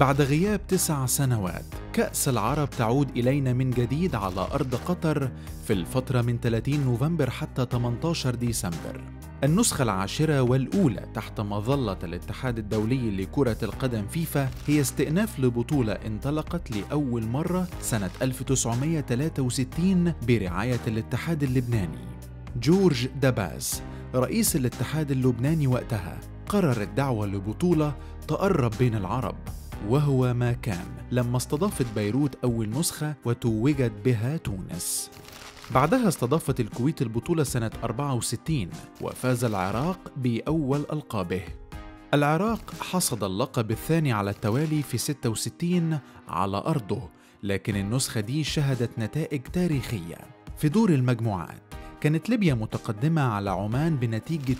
بعد غياب 9 سنوات كأس العرب تعود إلينا من جديد على أرض قطر في الفترة من 30 نوفمبر حتى 18 ديسمبر. النسخة العاشرة والأولى تحت مظلة الاتحاد الدولي لكرة القدم فيفا هي استئناف لبطولة انطلقت لأول مرة سنة 1963 برعاية الاتحاد اللبناني. جورج داباز رئيس الاتحاد اللبناني وقتها قرر الدعوة لبطولة تقرب بين العرب، وهو ما كان لما استضافت بيروت أول نسخة وتوجت بها تونس. بعدها استضافت الكويت البطولة سنة 64 وفاز العراق بأول ألقابه. العراق حصد اللقب الثاني على التوالي في 66 على أرضه، لكن النسخة دي شهدت نتائج تاريخية. في دور المجموعات كانت ليبيا متقدمة على عمان بنتيجة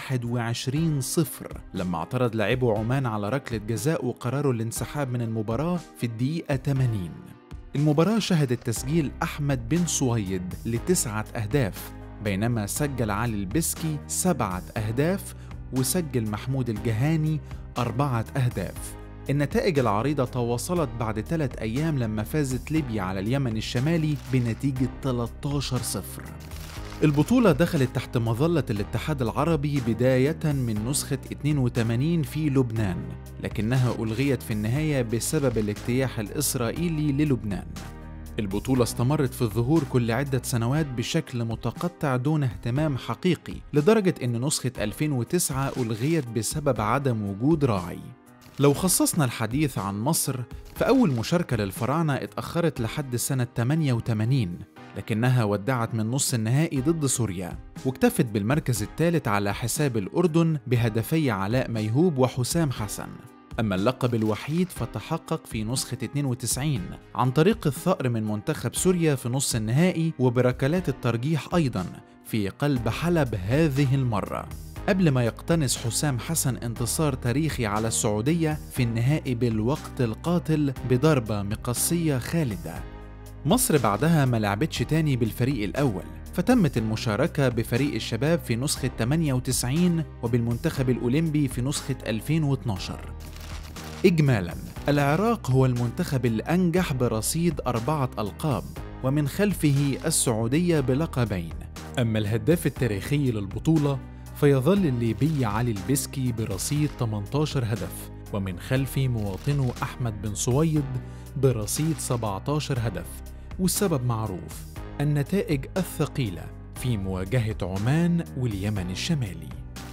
21-0 لما اعترض لاعبو عمان على ركلة جزاء وقرروا الانسحاب من المباراة في الدقيقة 80. المباراة شهدت تسجيل أحمد بن سويد ل9 أهداف، بينما سجل علي البسكي 7 أهداف وسجل محمود الجهاني 4 أهداف. النتائج العريضة تواصلت بعد 3 أيام لما فازت ليبيا على اليمن الشمالي بنتيجة 13-0. البطولة دخلت تحت مظلة الاتحاد العربي بداية من نسخة 82 في لبنان، لكنها ألغيت في النهاية بسبب الاجتياح الإسرائيلي للبنان. البطولة استمرت في الظهور كل عدة سنوات بشكل متقطع دون اهتمام حقيقي، لدرجة أن نسخة 2009 ألغيت بسبب عدم وجود راعي. لو خصصنا الحديث عن مصر، فأول مشاركة للفراعنة اتأخرت لحد سنة 88، لكنها ودعت من نص النهائي ضد سوريا، واكتفت بالمركز الثالث على حساب الأردن بهدفي علاء ميهوب وحسام حسن. أما اللقب الوحيد فتحقق في نسخة 92 عن طريق الثأر من منتخب سوريا في نص النهائي وبركلات الترجيح أيضاً في قلب حلب هذه المرة، قبل ما يقتنص حسام حسن انتصار تاريخي على السعودية في النهائي بالوقت القاتل بضربة مقصية خالدة. مصر بعدها ما لعبتش تاني بالفريق الأول، فتمت المشاركة بفريق الشباب في نسخة 98 وبالمنتخب الأولمبي في نسخة 2012. إجمالاً العراق هو المنتخب الأنجح برصيد 4 ألقاب، ومن خلفه السعودية بلقبين. أما الهداف التاريخي للبطولة فيظل الليبي علي البسكي برصيد 18 هدف، ومن خلفه مواطنه أحمد بن سويد برصيد 17 هدف. والسبب معروف، النتائج الثقيلة في مواجهة عمان واليمن الشمالي.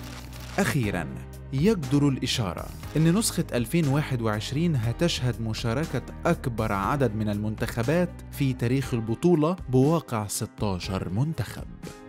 أخيراً يجدر الإشارة أن نسخة 2021 هتشهد مشاركة أكبر عدد من المنتخبات في تاريخ البطولة بواقع 16 منتخب.